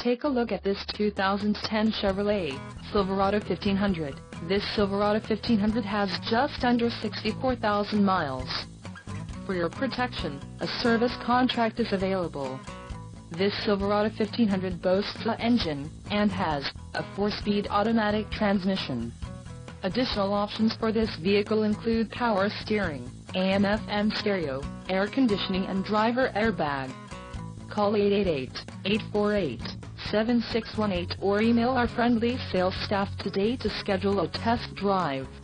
Take a look at this 2010 Chevrolet Silverado 1500. This Silverado 1500 has just under 64,000 miles. For your protection, a service contract is available. This Silverado 1500 boasts an engine and has a 4-speed automatic transmission. Additional options for this vehicle include power steering, AM/FM stereo, air conditioning and driver airbag. Call 888-848-7618 or email our friendly sales staff today to schedule a test drive.